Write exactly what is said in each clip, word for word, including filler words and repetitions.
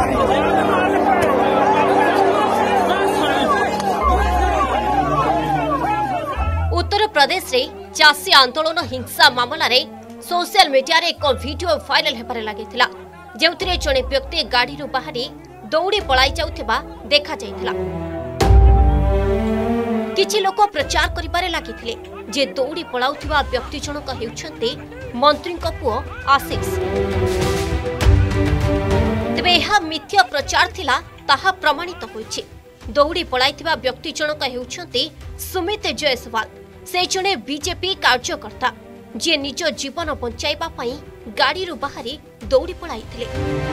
उत्तर प्रदेश रे चाषी आंदोलन हिंसा मामला रे सोशल मीडिया रे एक वीडियो वायरल हेबारे लागिथिला जेउथिरे जणे व्यक्ति गाड़ी रु बाहरी दौड़ी पलाई जाउथिबा देखा जाइथिला। किछि लोक प्रचार करिबारे लागिथिले जे दौड़ी पलाउथिबा व्यक्ति जनक हेउछन्ते मंत्री को पुओ आशीष। तेबे यह मिथ्या प्रचार थिला ताहा प्रमाणित होइछि। दौड़ी पलाइथिबा व्यक्ति जनक हेउछन्ते सुमित जयसवाल। से जणे बीजेपी कार्यकर्ता जे निज जीवन बंचाइबा पई गाड़ी रु बाहरी दौड़ी पलाइथिले।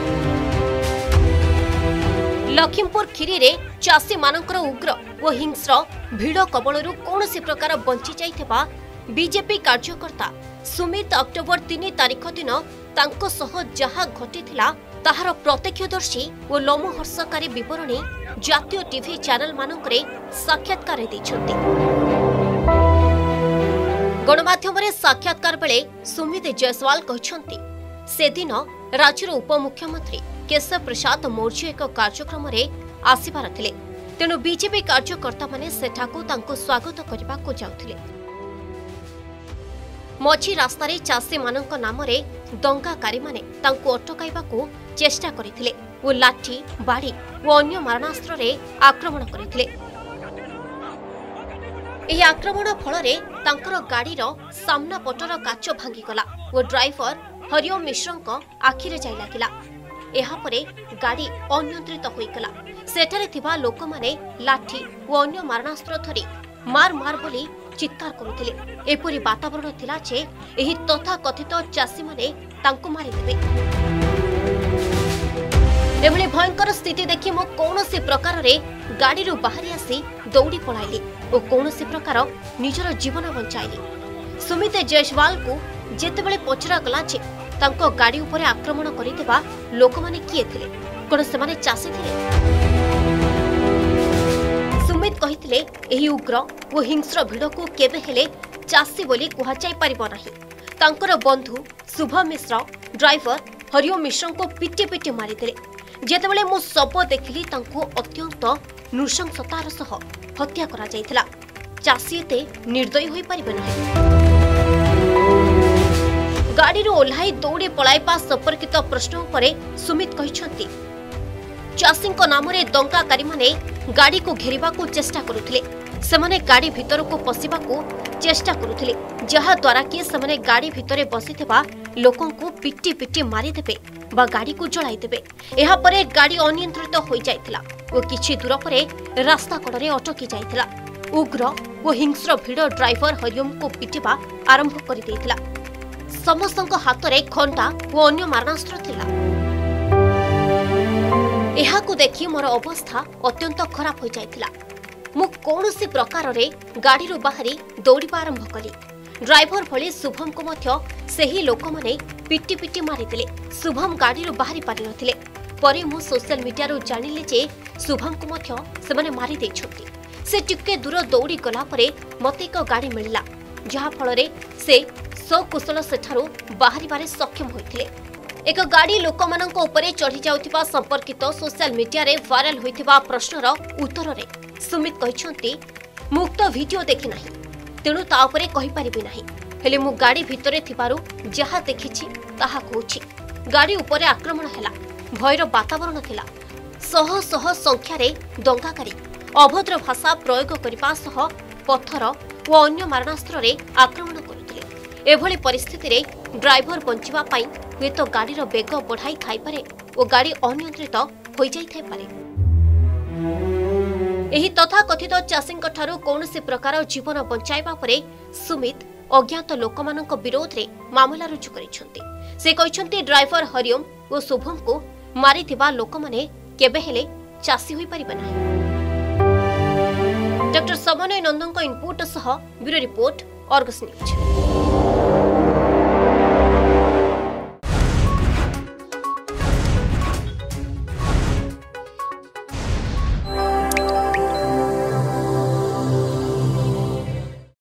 लखीमपुर खीरी रे चाषी मानकर उग्र और हिंस्र भिड़ कबलरू कौनसी प्रकार बंची जाइथिबा बीजेपी कार्यकर्ता सुमित अक्टोबर तीन तारिख दिन तांको सह जहा घटिथिला ताहार प्रत्यक्षदर्शी और लोमहर्षकारी विवरणी जातीय टीवी चैनल मानकरे साक्षात्कार दैछन्ति। गणमाध्यम साक्षात्कार बेले सुमित जयसवाल कहछन्ति से दिन राज्यर उपमुख्यमंत्री केशव प्रसाद मौर्य एक कार्यक्रम में आसिबार थिले। तेणु बीजेपी कार्यकर्ता माने सेठाकू तांको स्वागत करबा को जाउथिले। मझी रास्तार चाषी मानक नाम रे दंगाकारी माने तांको अटकाइबा को चेष्टा करिथिले ओ लाठी बाड़ी और अन्य मारणास्त्र रे आक्रमण करिथिले। एही आक्रमण फल रे तांकर गाड़ीर सामना पटर काच भांगीगला और ड्राइवर हरिओम मिश्रଙ୍କ आखिरे जाई लागिला। एहा परे गाड़ी अनियंत्रित होईगला। सेठारे थिबा लोक माने लाठी और अन्य मारणास्त्र धरी मार मार बोली चित्कार करुथिले। एपरि वातावरण थिला जे एही तथाकथित चाषी माने तांको मारि देबे। एभली भयंकर स्थिति देखि मो कौनसी प्रकार रे गाड़ी रु बाहरी आसी दौड़ी पलाइली और कौनसी प्रकार निजर जीवन बंचाइली। सुमित जयसवाल को जेतेबेले पचरा गला जे तांको गाड़ी उपरे आक्रमण करितेबा लोक माने किए थिले, कोन से माने चासी थिले। सुमित कहिथिले एही उग्र और हिंस्र भिड़ को केबे हेले चासी बोली कुहा जाई परिबो नाही। तांकर बंधु शुभम मिश्र ड्राइवर हरिओम मिश्र को पिटी पिटी मारी दिले। जेतेबेले मो सब देखिली तांको अत्यंत नृशंसतार सह हत्या करा जायथिला। चासी एते निर्दयी होई परिबे नाही। गाड़ी रो ओल्हाई दौड़ी पलाइबा संपर्कित प्रश्न उपरे सुमित कहिसंती चाषी नाम रे दंगाकारी माने गाड़ी को घेरिबा को चेष्टा करुथिले। सेमाने गाड़ी भितर को पसिबा को चेष्टा करुथिले जहा द्वारा कि सेमाने गाड़ी भितरे बसिथिबा लोकन को पिटी पिटी मारी देबे बा गाड़ी को जलाई देबे। एहा परे गाड़ी अनियंत्रित होई जायथिला ओ किछि दूर परे रास्ता कड़रे अटकी जायथिला। उग्र ओ हिंस्र भिड़ ड्राइवर हरिओम को पिटिबा आरंभ करि देथिला। समस्तଙ୍କ हातरे खंडा और अन्य मारणास्त्र थिला। एहाकू देखि मोर अवस्था अत्यंत खराब हो जायथिला। मु कोनोसी प्रकार रे गाड़ी रु बाहरी दौड़िबा आरंभ कली। ड्राइवर भली शुभम को मध्य सेही लोक माने पिटी पिटी मारी दिले। शुभम गाड़ी रु बाहरी पारि नथिले। परे मु सोशल मीडिया रु जानिले जे शुभम को मध्य से माने मारी देछथि। से टिके दूर दौड़ी गला परे मते एक गाड़ी मिलला जहा फल रे से सकुशल सेठारु बाहरी बारे सक्षम होइथिले। एक गाड़ी लोक मानक उपरे चढ़ी जाउथिबा संपर्कित सोशल मीडिया रे वायरल होइथिबा प्रश्नर उत्तर रे सुमित कहिसंती मुक्त वीडियो देखि नाही, तेणु ता उपरे कहि परिबि नाही। हेले मु गाड़ी भितरे थिबारु जहा देखिछि ताहा कहूछि। गाड़ी उपरे आक्रमण हेला, भयर वातावरण थिला। सह सह संख्या रे दंगाकारी अभद्र भाषा प्रयोग करिबा सह पत्थर और अन्य मारणास्त्र रे आक्रमण करुथिले। एभली परिस्थिति रे ड्राइवर बंचिबा पई हेतु गाड़ीर बेग बढ़ाई थाई पारे और गाड़ी अनियंत्रित होई जाई थाई पारे। एही तथाकथित चाषींक ठारू कौनसी प्रकार जीवन बंचाइबा परे सुमित अज्ञात लोकमानक विरोध रे मामला रुजु करिसंती। से कहिसंती ड्राइवर हरिओम और शुभम को मारिथिबा लोक माने केबे हेले चासी होई परिबे नाही। डॉक्टर समन्वय नंदन इनपुट सह ब्यूरो रिपोर्ट अर्गस न्यूज।